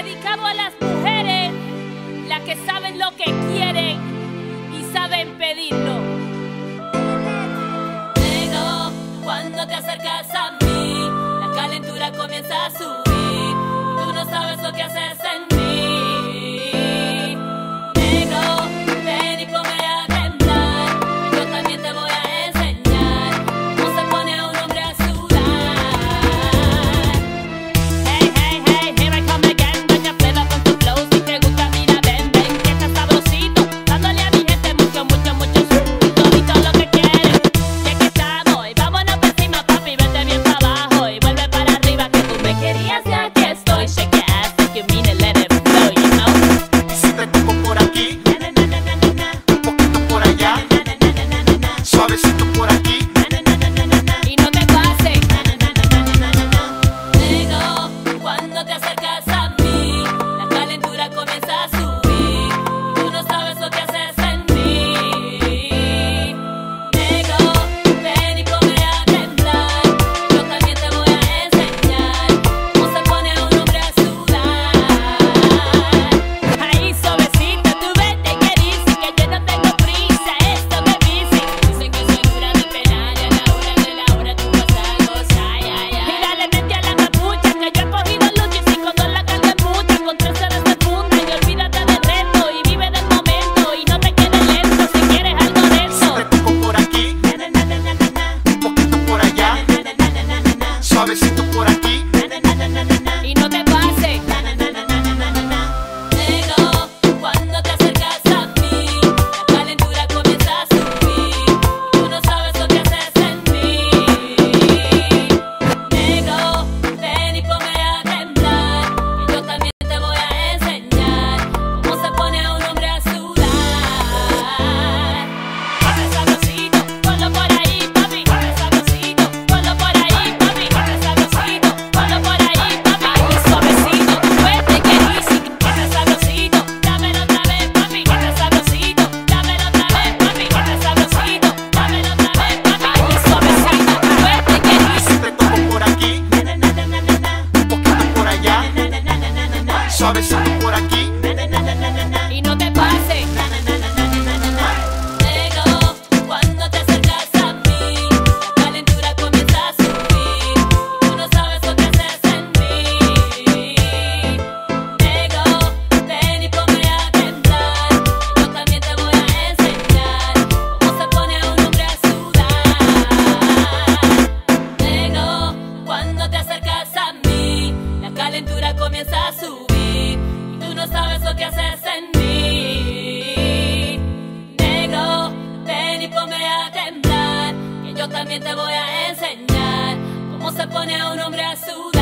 dedicado a las mujeres, las que saben lo que quieren y saben pedirlo. Pero cuando te acercas a mí, la calentura comienza a subir. Tú no sabes lo que haces en mí. Negro, ven y ponme a temblar. Yo también te voy a enseñar cómo se pone un hombre a sudar. Hey, hey, hey, here I come again. Doña Fleda con tu flow. Si te gusta, mira, ven, ven, que está sabrosito. Dándole a mi gente mucho, mucho, mucho todito lo que quieren. Ya que estamos, y vámonos por encima, papi. Vete bien para abajo y vuelve para arriba, que tú me querías y aquí estoy. Shake your ass like you mean it, let it flow, you know. Y si te toco por aquí, un poquito por allá, suavecito por aquí. Y no te pases. Negro, cuando te acercas a mí, la calentura comienza a subir. Tú no sabes lo que haces en mí. Negro, ven y ponme a temblar. Yo también te voy a enseñar cómo se pone un hombre a sudar. Ahí suavecito, tú vete que dices que yo no tengo prisa, esto me bici. Dicen que soy dura de penal y a la hora tú vas a gozar. Y dale mente a la capucha, que yo he cogido lucha y sin condón la carga es mucha. Con 3 ceros de punta y olvídate del reto y vive del momento y no te quedes lento si quieres algo de eso. Te toco por aquí, un poquito por allá, suavecito por aquí. Y no te pases. Negro, cuando te acercas a mí, la calentura comienza a subir. Tú no sabes lo que haces en mí. Negro, ven y ponme a temblar. Que yo también te voy a enseñar cómo se pone un hombre a sudar. Corre sabrosito, ponlo por ahí, papi. Corre sabrosito, ponlo por ahí, papi. Corre sabrosito, ponlo por ahí, papi. Ahí suavecito, fuerte que dice. Corre sabrosito, dámelo otra vez, papi. Corre sabrosito, dámelo otra vez, papi. Corre sabrosito, dámelo otra vez, papi. Ahí suavecito, fuerte que Y dice. si te toco por aquí, un poquito por allá, suavecito por aquí. Y no te pases. Negro, cuando te acercas a mí, la calentura comienza a subir. Tú no sabes lo que haces en mí. Negro, ven y ponme a temblar. Yo también te voy a enseñar cómo se pone un hombre a sudar. Negro, cuando te acercas a mí, la calentura comienza a subir. Y tú no sabes lo que haces en mí. Negro, ven y ponme a temblar. Que yo también te voy a enseñar cómo se pone un hombre a sudar.